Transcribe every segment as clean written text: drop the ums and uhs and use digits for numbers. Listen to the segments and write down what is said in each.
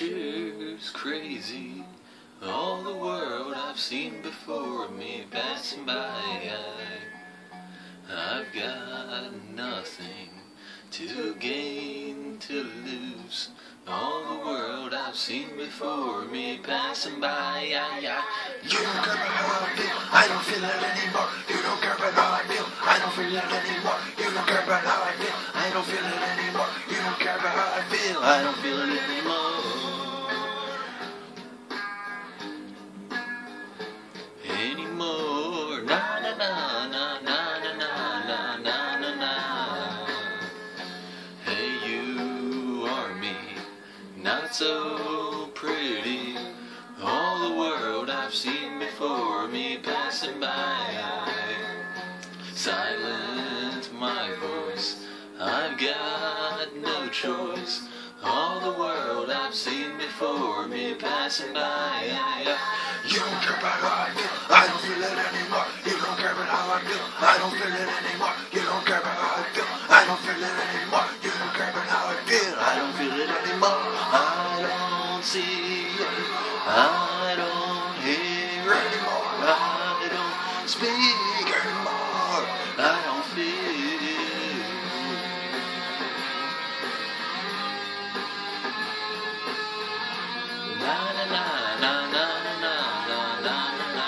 pictures crazy, all the world I've seen before me passing by. I've got nothing to gain, to lose, all the world I've seen before me passing by. You don't care about how I feel, I don't feel it anymore. You don't care about how I feel, I don't feel it anymore. You don't care about how I feel, I don't feel it anymore. You don't care about how I feel, I don't feel it anymore. Anymore, na na na na na na na na na na. Hey, you are me, not so pretty. All the world I've seen before me passing by. Silence my voice, I've got no choice. All the world I've seen before me passing by. You don't care about how I feel, I don't feel it anymore. You don't care about how I feel, I don't feel it anymore. You don't care about how I feel, I don't feel it anymore. You don't care about how I feel, I don't feel it anymore. I don't see it, I don't hear anymore, I don't speak anymore, I don't feel. Na na na na na na na na na.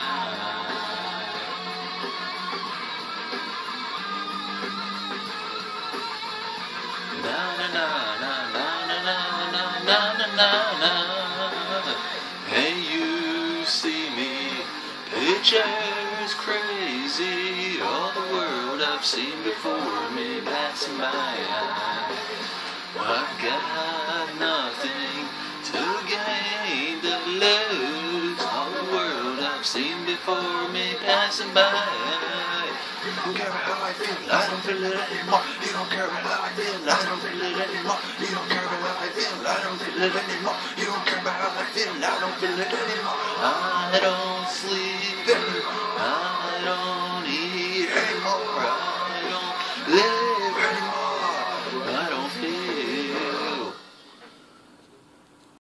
Na na na na na na na na na na. Hey, you see me, pictures crazy, all the world I've seen before me passing by. I've got nothing to gain, to lose, all the world I've seen before me passing by. You don't care about how I feel, I don't feel it anymore. You don't care about how I feel, I don't feel it anymore. You don't care about how I feel, I don't feel it anymore. You don't care about how I feel, I don't feel it anymore. I don't sleep